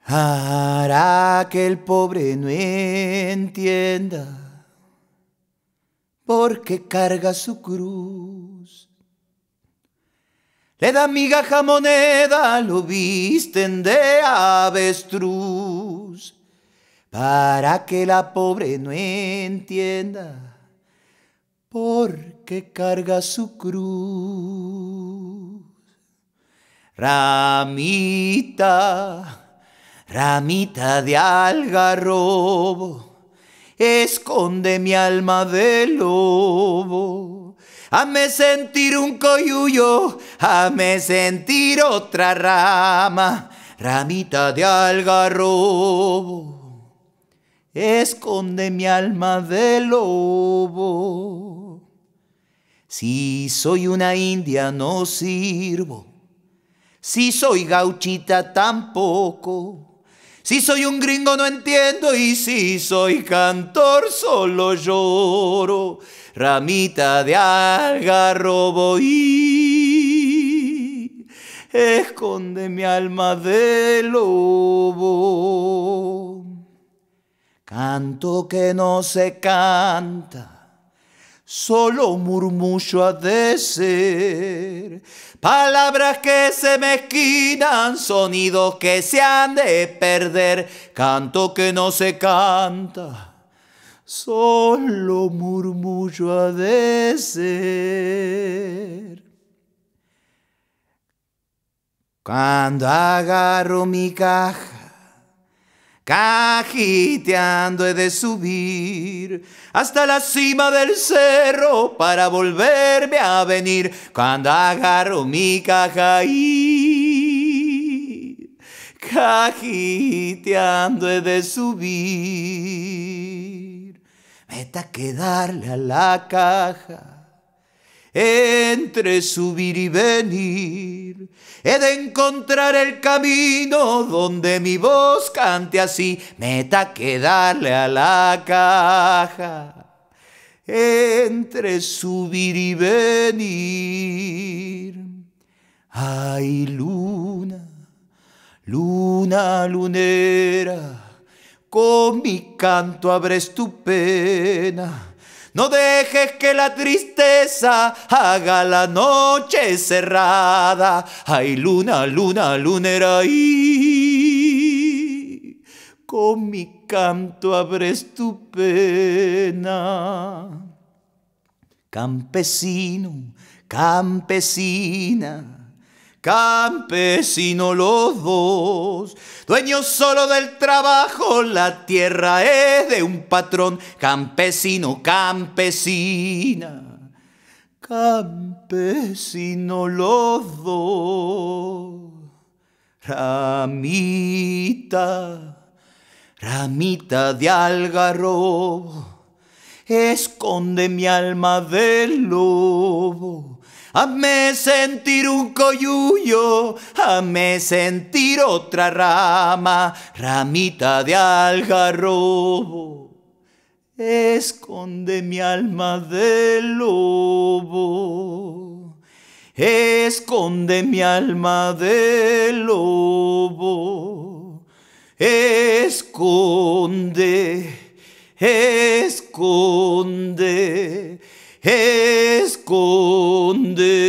Hará que el pobre no entienda por qué carga su cruz. Le da migaja moneda, lo visten de avestruz, para que la pobre no entienda por qué carga su cruz. Ramita, ramita de algarrobo, esconde mi alma de lobo. Hazme sentir un coyuyo, hazme sentir otra rama, ramita de algarrobo, esconde mi alma de lobo. Si soy una india no sirvo, si soy gauchita tampoco, si soy un gringo no entiendo, y si soy cantor solo lloro. Ramita de algarrobo, y esconde mi alma de lobo. Canto que no se canta, solo murmullo ha de ser. Palabras que se mezquinan, sonidos que se han de perder. Canto que no se canta, solo murmullo ha de ser. Cuando agarro mi caja, cajiteando he de subir hasta la cima del cerro para volverme a venir. Cuando agarro mi caja y cajiteando he de subir. Meta que darle a la caja entre subir y venir. He de encontrar el camino donde mi voz cante así. Meta que darle a la caja entre subir y venir. Ay, luna, luna lunera, con mi canto abres tu pena. No dejes que la tristeza haga la noche cerrada. Ay, luna, luna, lunera, y con mi canto abres tu pena. Campesino, campesina, campesino los dos, dueños solo del trabajo, la tierra es de un patrón. Campesino, campesina, campesino los dos. Ramita, ramita de algarrobo, esconde mi alma del lobo. Hazme sentir un coyuyo, hazme sentir otra rama, ramita de algarrobo, esconde mi alma del lobo, esconde mi alma del lobo, esconde, esconde, esconde.